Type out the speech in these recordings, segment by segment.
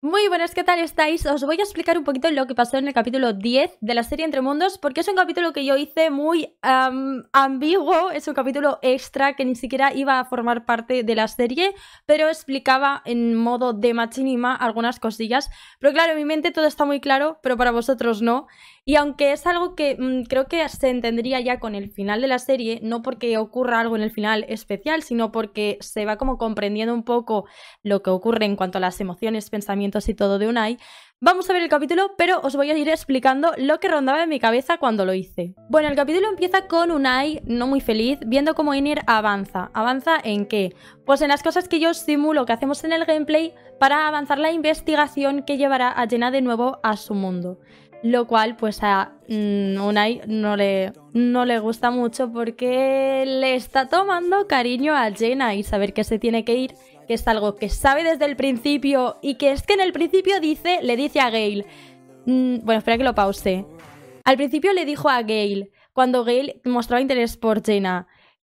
Muy buenas, ¿qué tal estáis? Os voy a explicar un poquito lo que pasó en el capítulo 10 de la serie Entre Mundos, porque es un capítulo que yo hice muy ambiguo, es un capítulo extra que ni siquiera iba a formar parte de la serie, pero explicaba en modo de machinima algunas cosillas. Pero claro, en mi mente todo está muy claro, pero para vosotros no. Y aunque es algo que creo que se entendería ya con el final de la serie, no porque ocurra algo en el final especial, sino porque se va como comprendiendo un poco lo que ocurre en cuanto a las emociones, pensamientos y todo de Unai. Vamos a ver el capítulo, pero os voy a ir explicando lo que rondaba en mi cabeza cuando lo hice. Bueno, el capítulo empieza con Unai no muy feliz, viendo cómo Einir avanza. ¿Avanza en qué? Pues en las cosas que yo simulo que hacemos en el gameplay para avanzar la investigación que llevará a Jenna de nuevo a su mundo. Lo cual pues a Unai no le gusta mucho porque le está tomando cariño a Jenna y saber que se tiene que ir, que es algo que sabe desde el principio y que es que en el principio le dice a Gale, bueno, espera que lo pause. Al principio le dijo a Gale, cuando Gale mostraba interés por Jenna,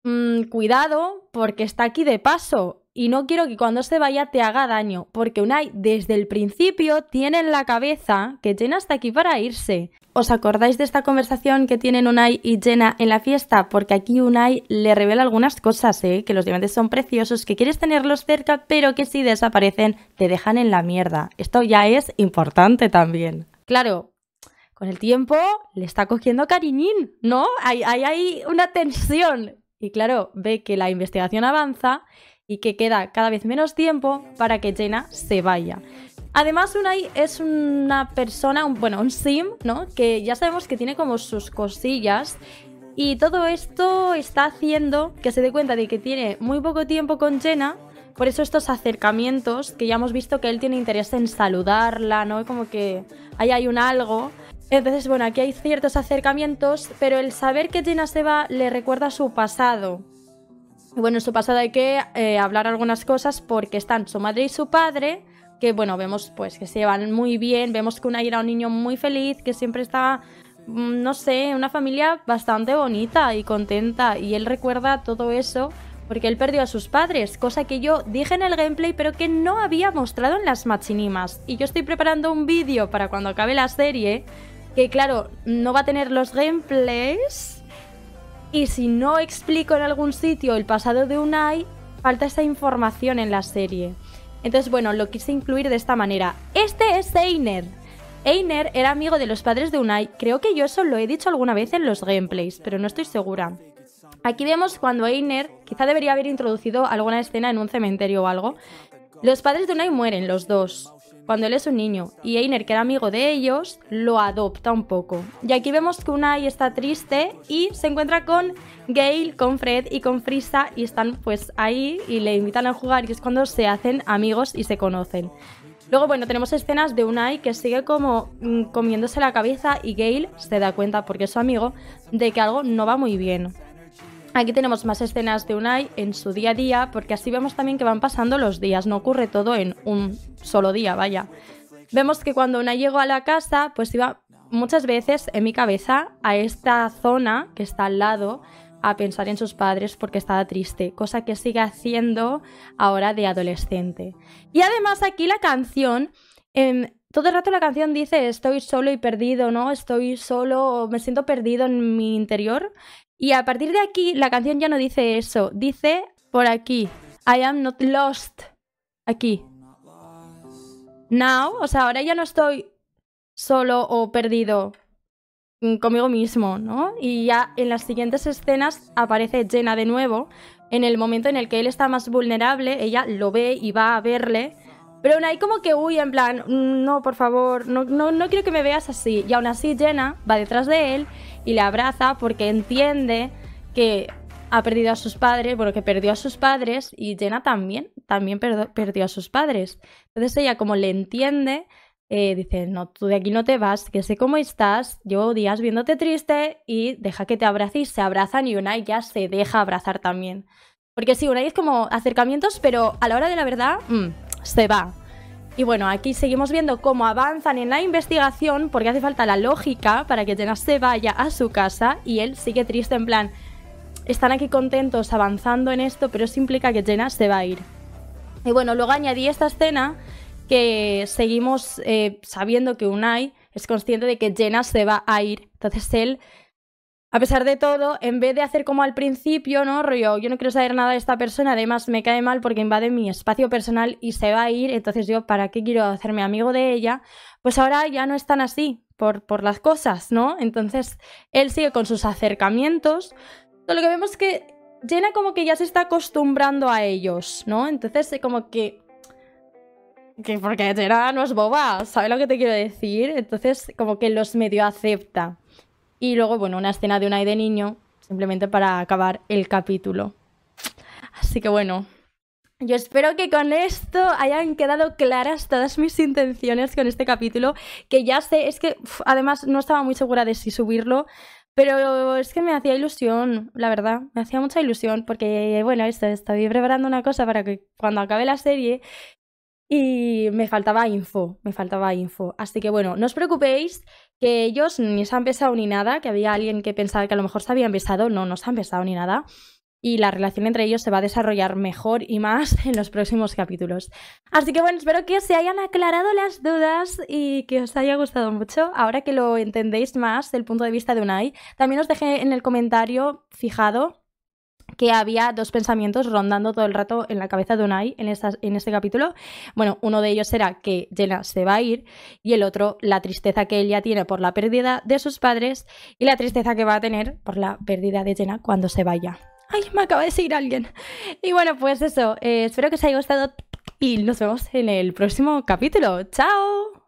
cuidado porque está aquí de paso y no quiero que cuando se vaya te haga daño, porque Unai desde el principio tiene en la cabeza que Jenna está aquí para irse. ¿Os acordáis de esta conversación que tienen Unai y Jenna en la fiesta? Porque aquí Unai le revela algunas cosas, que los diamantes son preciosos, que quieres tenerlos cerca, pero que si desaparecen te dejan en la mierda. Esto ya es importante también. Claro, con el tiempo le está cogiendo cariñín, ¿no? Hay una tensión. Y claro, ve que la investigación avanza y que queda cada vez menos tiempo para que Jenna se vaya. Además, Unai es una persona, un sim, ¿no? Que ya sabemos que tiene como sus cosillas y todo esto está haciendo que se dé cuenta de que tiene muy poco tiempo con Jenna. Por eso estos acercamientos, que ya hemos visto que él tiene interés en saludarla, ¿no? Como que ahí hay un algo. Entonces, bueno, aquí hay ciertos acercamientos, pero el saber que Jenna se va le recuerda a su pasado. Bueno, en su pasado hay que hablar algunas cosas porque están su madre y su padre, que bueno, vemos pues que se llevan muy bien, vemos que Unai era un niño muy feliz, que siempre estaba, no sé, una familia bastante bonita y contenta, y él recuerda todo eso porque él perdió a sus padres, cosa que yo dije en el gameplay pero que no había mostrado en las machinimas, y yo estoy preparando un vídeo para cuando acabe la serie, que claro, no va a tener los gameplays. Y si no explico en algún sitio el pasado de Unai, falta esa información en la serie. Entonces, bueno, lo quise incluir de esta manera. Este es Einir. Einir era amigo de los padres de Unai. Creo que yo eso lo he dicho alguna vez en los gameplays, pero no estoy segura. Aquí vemos cuando Einir, quizá debería haber introducido alguna escena en un cementerio o algo. Los padres de Unai mueren, los dos, cuando él es un niño, y Einir, que era amigo de ellos, lo adopta un poco. Y aquí vemos que Unai está triste y se encuentra con Gale, con Fred y con Frieza, y están pues ahí y le invitan a jugar, y es cuando se hacen amigos y se conocen. Luego, bueno, tenemos escenas de Unai que sigue como comiéndose la cabeza, y Gale se da cuenta, porque es su amigo, de que algo no va muy bien. Aquí tenemos más escenas de Unai en su día a día, porque así vemos también que van pasando los días, no ocurre todo en un solo día, vaya. Vemos que cuando Unai llegó a la casa, pues iba muchas veces en mi cabeza a esta zona que está al lado a pensar en sus padres porque estaba triste, cosa que sigue haciendo ahora de adolescente. Y además aquí la canción, todo el rato la canción dice estoy solo y perdido, ¿no? Estoy solo, me siento perdido en mi interior. Y a partir de aquí, la canción ya no dice eso. Dice por aquí, I am not lost. Aquí. Now, o sea, ahora ya no estoy solo o perdido conmigo mismo, ¿no? Y ya en las siguientes escenas aparece Jenna de nuevo. En el momento en el que él está más vulnerable, ella lo ve y va a verle. Pero Unai como que huye, en plan, no, por favor, no quiero que me veas así. Y aún así Jenna va detrás de él y le abraza porque entiende que ha perdido a sus padres, bueno, que perdió a sus padres, y Jenna también perdió a sus padres. Entonces ella, como le entiende, dice, no, tú de aquí no te vas, que sé cómo estás, llevo días viéndote triste y deja que te abrace, y se abrazan y Unai ya se deja abrazar también. Porque sí, Unai es como acercamientos, pero a la hora de la verdad, se va. Y bueno, aquí seguimos viendo cómo avanzan en la investigación, porque hace falta la lógica para que Jenna se vaya a su casa y él sigue triste, en plan, están aquí contentos avanzando en esto, pero eso implica que Jenna se va a ir. Y bueno, luego añadí esta escena que seguimos sabiendo que Unai es consciente de que Jenna se va a ir. Entonces él, a pesar de todo, en vez de hacer como al principio, ¿no? Rollo, yo no quiero saber nada de esta persona, además me cae mal porque invade mi espacio personal y se va a ir, entonces yo, ¿para qué quiero hacerme amigo de ella? Pues ahora ya no es tan así por las cosas, ¿no? Entonces él sigue con sus acercamientos. Lo que vemos es que Jenna como que ya se está acostumbrando a ellos, ¿no? Entonces como que porque Jenna no es boba, ¿sabes lo que te quiero decir? Entonces como que los medio acepta. Y luego, bueno, una escena de Unai de niño, simplemente para acabar el capítulo. Así que bueno, yo espero que con esto hayan quedado claras todas mis intenciones con este capítulo, que ya sé, es que además no estaba muy segura de si subirlo, pero es que me hacía ilusión, la verdad, me hacía mucha ilusión, porque bueno, estoy preparando una cosa para que cuando acabe la serie... Y me faltaba info. Así que bueno, no os preocupéis que ellos ni se han besado ni nada, que había alguien que pensaba que a lo mejor se habían besado. No se han besado ni nada. Y la relación entre ellos se va a desarrollar mejor y más en los próximos capítulos. Así que bueno, espero que se hayan aclarado las dudas y que os haya gustado mucho. Ahora que lo entendéis más del punto de vista de Unai, también os dejé en el comentario fijado que había dos pensamientos rondando todo el rato en la cabeza de Unai en este capítulo. Bueno, uno de ellos era que Jenna se va a ir y el otro, la tristeza que ella tiene por la pérdida de sus padres y la tristeza que va a tener por la pérdida de Jenna cuando se vaya. ¡Ay, me acaba de seguir alguien! Y bueno, pues eso, espero que os haya gustado y nos vemos en el próximo capítulo. ¡Chao!